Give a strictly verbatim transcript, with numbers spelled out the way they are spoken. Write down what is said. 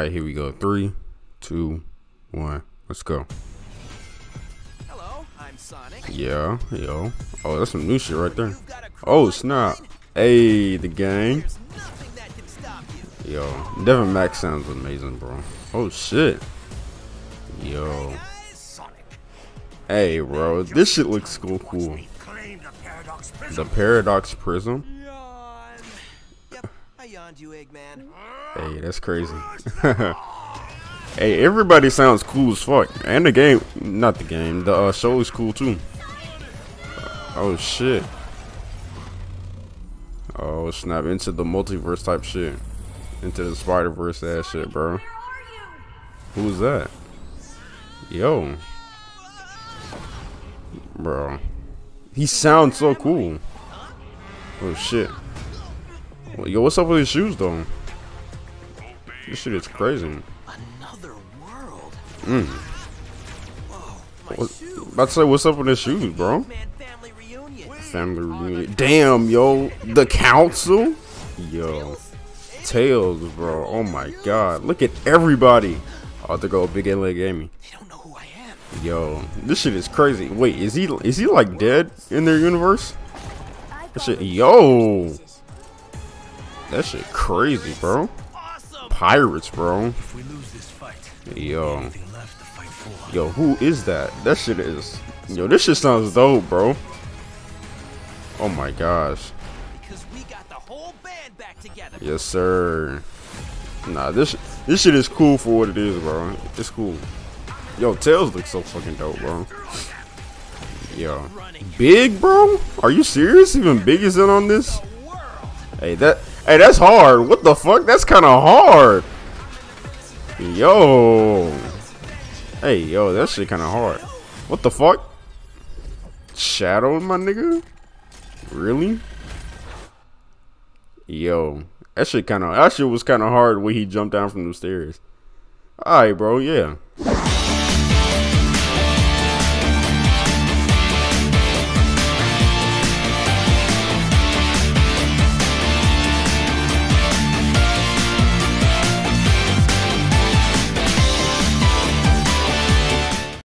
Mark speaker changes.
Speaker 1: Alright, here we go. Three, two, one. Let's go.
Speaker 2: Hello, I'm Sonic.
Speaker 1: Yeah, yo. Oh, that's some new shit right there. Oh, snap. Hey, the gang.
Speaker 2: There's nothing that can stop you.
Speaker 1: Yo, Devin Max sounds amazing, bro. Oh, shit. Yo. Hey, bro. This shit looks cool, cool. The Paradox Prism.
Speaker 2: Yawn. Yep, I yawned you, Eggman.
Speaker 1: Hey, that's crazy. Hey, everybody sounds cool as fuck. And the game, not the game, the uh, show is cool too. Oh shit. Oh snap, into the multiverse type shit. Into the Spider-Verse ass shit, bro. Who's that? Yo. Bro. He sounds so cool. Oh shit. Yo, what's up with his shoes though? This shit is crazy.
Speaker 2: Another world.
Speaker 1: Mm.
Speaker 2: Whoa, my
Speaker 1: What,
Speaker 2: shoes.
Speaker 1: about to say, what's up with his shoes, bro?
Speaker 2: Man, family reunion.
Speaker 1: Family reunion. Damn, yo. The council? Yo. Tails, bro. Oh my god. Look at everybody. Oh, there go Big Leg Amy.
Speaker 2: They don't know who I am.
Speaker 1: Yo. This shit is crazy. Wait, is he is he like dead in their universe? That shit. Yo. That shit crazy, bro.
Speaker 2: Awesome.
Speaker 1: Pirates, bro.
Speaker 3: If we lose this fight,
Speaker 1: Yo.
Speaker 3: anything left to fight for.
Speaker 1: Yo, who is that? That shit is. Yo, this shit sounds dope, bro. Oh my gosh.
Speaker 2: Because we got the whole band back together.
Speaker 1: Yes, sir. Nah, this this shit is cool for what it is, bro. It's cool. Yo, Tails looks so fucking dope, bro. Yo, Big, bro? Are you serious? Even Big is in on this?
Speaker 2: The world.
Speaker 1: Hey, that. Hey, that's hard. What the fuck? That's kind of hard. Yo. Hey, yo, that shit kind of hard. What the fuck? Shadow, my nigga? Really? Yo, that shit kind of. That shit was kind of hard when he jumped down from the stairs. All right, bro. Yeah.